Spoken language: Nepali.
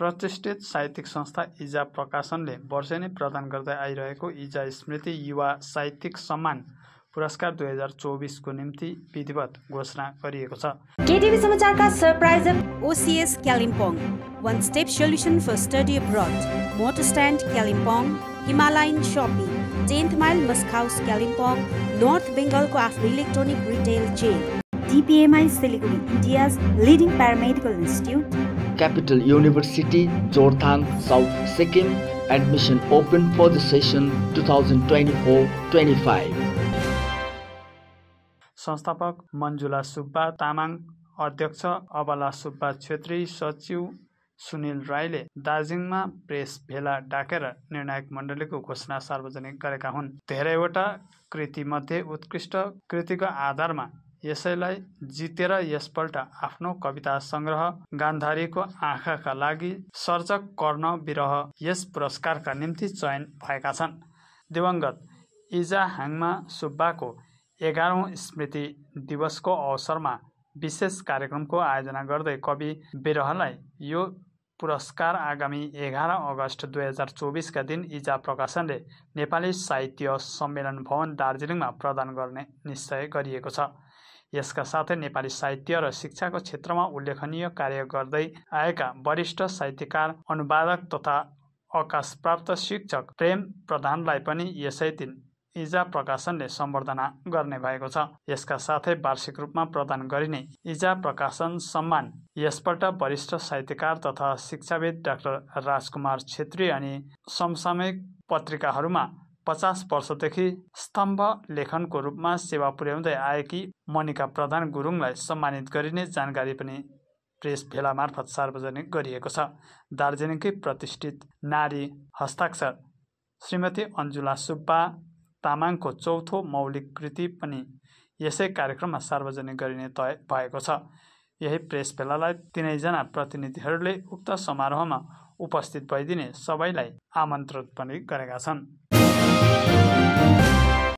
प्रतिष्ठित साहित्यिक संस्था इजा प्रकाशनले वर्षेनी प्रदान गर्दै आइरहेको इजा स्मृति युवा साहित्यिक सम्मान पुरस्कार 2024 को निम्ति विधिवत घोषणा गरिएको छ। केटिभी समाचारका सरप्राइजर OCS Kalimpong, one step solution for study abroad, motor stand Kalimpong, Himalayan Shopping, 10th mile Musk House Kalimpong, North Bengal को आफ्नो electronic retail chain, DPMI Siliguri, India's leading paramedical institute, Capital University, Jorthang, South Sikkim. Admission open for the session 2024-25. संस्थापक मञ्जुला सुब्बा तामाङ, अध्यक्ष अबला सुब्बा छेत्री, सचिव सुनिल राईले दार्जिलिङमा प्रेस भेला डाकेर निर्णायक मण्डलीको घोषणा सार्वजनिक गरेका हुन्। धेरैवटा कृतिमध्ये उत्कृष्ट कृतिको आधारमा यसैलाई जितेर यसपल्ट आफ्नो कविता संग्रह गान्धारीको आँखाका लागि सर्जक कर्ण विरह यस पुरस्कारका निम्ति चयन भएका छन्। दिवंगत इजा हाङमा सुब्बाको 11औं स्मृति दिवसको अवसरमा विशेष कार्यक्रमको आयोजना गर्दै कवि विरहलाई यो पुरस्कार आगामी 11 अगस्त 2024 का दिन इजा प्रकाशनले नेपाली साहित्य सम्मेलन भवन दार्जिलिङमा प्रदान गर्ने निश्चय गरिएको छ। यसका साथै नेपाली साहित्य र शिक्षाको क्षेत्रमा उल्लेखनीय कार्य गर्दै आएका वरिष्ठ साहित्यकार, अनुवादक तथा अवकाशप्राप्त शिक्षक प्रेम प्रधानलाई पनि यसै दिन इजा प्रकाशनले सम्बर्धना गर्ने भएको छ। यसका साथै वार्षिक रूपमा प्रदान गरिने इजा प्रकाशन सम्मान यसपल्ट वरिष्ठ साहित्यकार तथा शिक्षाविद डाक्टर राजकुमार छेत्री अनि समसामयिक पत्रिकाहरूमा 50 वर्षदेखि स्तम्भ लेखनको रूपमा सेवा पुर्याउँदै आएकी मनिका प्रधान गुरुङलाई सम्मानित गरिने जानकारी पनि प्रेस भेला मार्फत सार्वजनिक गरिएको छ। दार्जिलिङकै प्रतिष्ठित नारी हस्ताक्षर श्रीमती अन्जुला सुब्बा तामाङको चौथो मौलिक कृति पनि यसै कार्यक्रममा सार्वजनिक गरिने तय भएको छ। यही प्रेस भेलालाई तीनैजना प्रतिनिधिहरूले उक्त समारोहमा उपस्थित भइदिने सबैलाई आमन्त्रित पनि गरेका छन्।